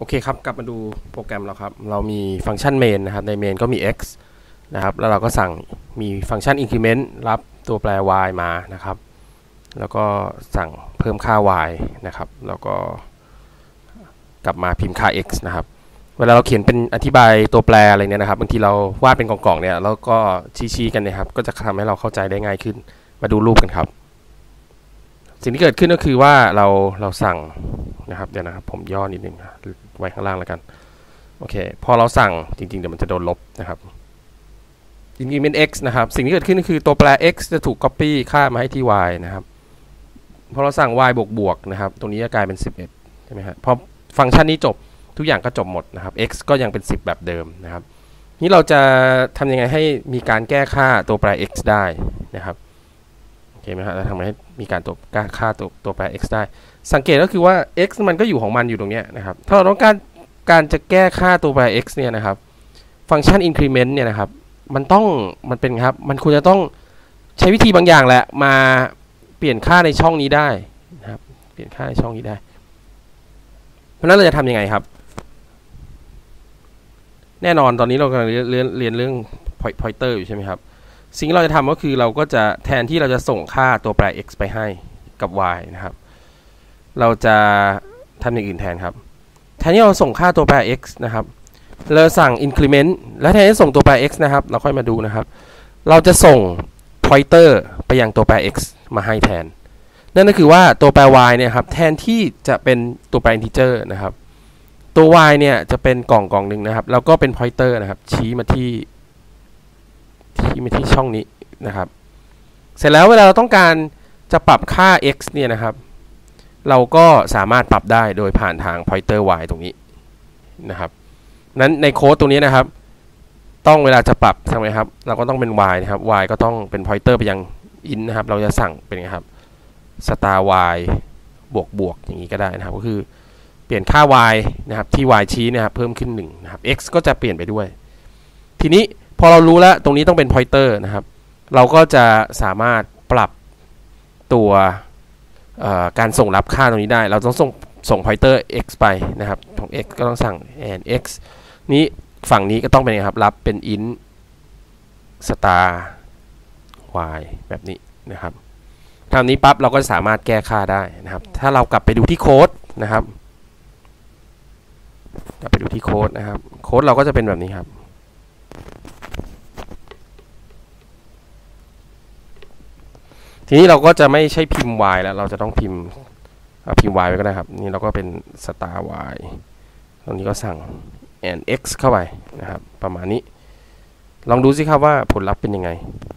โอเคครับกลับมาดูโปรแกรมเราครับเรามีฟังก์ชัน main นะครับใน main ก็มี x นะครับแล้วเราก็สั่งมีฟังก์ชัน increment รับตัวแปร y มานะครับแล้วก็สั่งเพิ่มค่า y นะครับแล้วก็กลับมาพิมพ์ค่า x นะครับเวลาเราเขียนเป็นอธิบายตัวแปรอะไรเนี่ยนะครับบางทีเราวาดเป็นกล่องๆเนี่ยแล้วก็ชี้ๆกันนะครับก็จะทำให้เราเข้าใจได้ง่ายขึ้นมาดูรูปกันครับสิ่งที่เกิดขึ้นก็คือว่าเราสั่งนะครับเดี๋ยวนะครับผมย่อนิดนึงไว้ข้างล่างแล้วกันโอเคพอเราสั่งจริงๆเดี๋ยวมันจะโดนลบนะครับ increment x นะครับสิ่งที่เกิดขึ้นก็คือตัวแปร x จะถูก copy ค่ามาให้ที่ y นะครับพอเราสั่ง y บวกนะครับตรงนี้จะกลายเป็น11ใช่ไหมครับพอฟังก์ชันนี้จบทุกอย่างก็จบหมดนะครับ x ก็ยังเป็น10แบบเดิมนะครับนี่เราจะทำยังไงให้มีการแก้ค่าตัวแปร x ได้นะครับโอเคไหมครับเราทำให้มีการตัวแก้ค่าตัวแปร x ได้สังเกตก็คือว่า x มันก็อยู่ของมันอยู่ตรงนี้นะครับถ้าเราต้องการจะแก้ค่าตัวแปร x เนี่ยนะครับฟังก์ชัน increment เนี่ยนะครับมันเป็นครับมันควรจะต้องใช้วิธีบางอย่างแหละมาเปลี่ยนค่าในช่องนี้ได้นะครับเปลี่ยนค่าในช่องนี้ได้เพราะนั้นเราจะทำยังไงครับแน่นอนตอนนี้เรากำลังเรียนเรื่อง pointer อยู่ใช่ไหมครับสิ่งที่เราจะทำก็คือเราก็จะแทนที่เราจะส่งค่าตัวแปร x ไปให้กับ y นะครับเราจะทำอย่างอื่นแทนครับแทนที่เราส่งค่าตัวแปร x นะครับเราสั่ง increment และแทนที่ส่งตัวแปร x นะครับเราค่อยมาดูนะครับเราจะส่ง pointer ไปยังตัวแปร x มาให้แทนนั่นก็คือว่าตัวแปร y เนี่ยครับแทนที่จะเป็นตัวแปร integer นะครับตัว y เนี่ยจะเป็นกล่องหนึ่งนะครับแล้วก็เป็น pointer นะครับชี้มาที่ช่องนี้นะครับเสร็จแล้วเวลาเราต้องการจะปรับค่า x เนี่ยนะครับเราก็สามารถปรับได้โดยผ่านทาง pointer y ตรงนี้นะครับนั้นในโค้ดตรงนี้นะครับต้องเวลาจะปรับทำไงครับเราก็ต้องเป็น y นะครับ y ก็ต้องเป็น pointer ไปยัง int นะครับเราจะสั่งเป็นไงครับ star y บวกอย่างนี้ก็ได้นะครับก็คือเปลี่ยนค่า y นะครับที่ y ชี้นะครับเพิ่มขึ้น1นะครับ x ก็จะเปลี่ยนไปด้วยทีนี้พอเรารู้แล้วตรงนี้ต้องเป็น pointer นะครับเราก็จะสามารถปรับตัวการส่งรับค่าตรงนี้ได้เราต้องส่ง pointer x ไปนะครับของ x ก็ต้องสั่ง and x นี้ฝั่งนี้ก็ต้องเป็นไงครับรับเป็น int star y แบบนี้นะครับทำนี้ปั๊บเราก็สามารถแก้ค่าได้นะครับถ้าเรากลับไปดูที่โค้ดนะครับกลับไปดูที่โค้ดนะครับโค้ดเราก็จะเป็นแบบนี้ครับทีนี้เราก็จะไม่ใช่พิมพ์ y แล้วเราจะต้องพิมพ์ y ไว้ก็ได้ครับนี่เราก็เป็น star y ตรงนี้ก็สั่ง and x เข้าไปนะครับประมาณนี้ลองดูสิครับว่าผลลัพธ์เป็นยังไง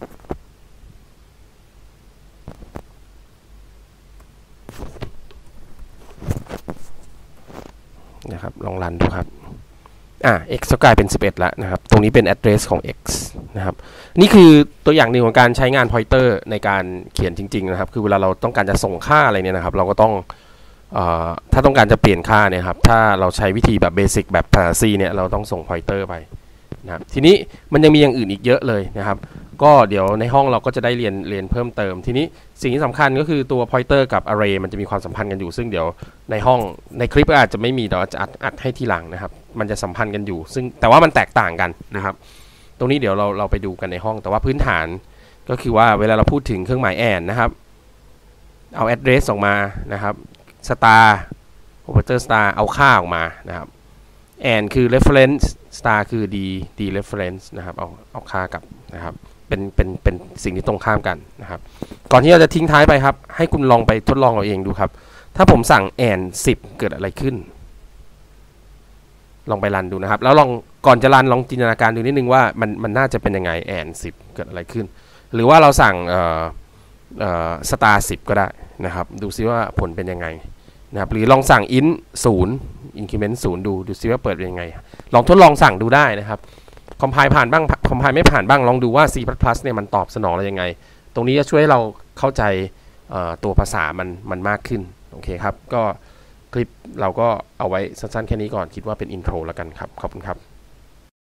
นะครับลองรันดูครับx ก็กลายเป็น11แล้วนะครับตรงนี้เป็น address ของ x นะครับนี่คือตัวอย่างหนึ่งของการใช้งาน pointer ในการเขียนจริงๆนะครับคือเวลาเราต้องการจะส่งค่าอะไรเนี่ยนะครับเราก็ต้องถ้าต้องการจะเปลี่ยนค่าเนี่ยครับถ้าเราใช้วิธีแบบเบสิกแบบภาษา C เนี่ยเราต้องส่ง pointer ไปนะครับทีนี้มันยังมีอย่างอื่นอีกเยอะเลยนะครับก็เดี๋ยวในห้องเราก็จะได้เรียนเพิ่มเติมทีนี้สิ่งที่สำคัญก็คือตัว pointer กับ array มันจะมีความสัมพันธ์กันอยู่ซึ่งเดี๋ยวในห้องในคลิปอาจจะไม่มีเดี๋ยวจะอัดให้ทีหลังนะครับมันจะสัมพันธ์กันอยู่ซึ่งแต่ว่ามันแตกต่างกันนะครับตรงนี้เดี๋ยวเราไปดูกันในห้องแต่ว่าพื้นฐานก็คือว่าเวลาเราพูดถึงเครื่องหมาย and นะครับเอา address ออกมานะครับ star operator star เอาค่าออกมานะครับ and คือ reference star คือ d reference นะครับเอาค่ากลับนะครับเป็นสิ่งที่ตรงข้ามกันนะครับก่อนที่เราจะทิ้งท้ายไปครับให้คุณลองไปทดลองเอาเองดูครับถ้าผมสั่ง and 10เกิดอะไรขึ้นลองไปรันดูนะครับแล้วลองก่อนจะรันลองจินตนาการดูนิดนึงว่ามันน่าจะเป็นยังไง and 10เกิดอะไรขึ้นหรือว่าเราสั่งstar 10ก็ได้นะครับดูซิว่าผลเป็นยังไงนะครับหรือลองสั่ง int 0 increment 0ดูซิว่าเปิดเป็นยังไงลองทดลองสั่งดูได้นะครับคอมไพล์ผ่านบ้างคอมไพล์ไม่ผ่านบ้างลองดูว่า C++ เนี่ยมันตอบสนองอะไรยังไงตรงนี้จะช่วยให้เราเข้าใจตัวภาษามันมากขึ้นโอเคครับก็คลิปเราก็เอาไว้สั้นๆแค่นี้ก่อนคิดว่าเป็นอินโทรแล้วกันครับขอบคุณครับ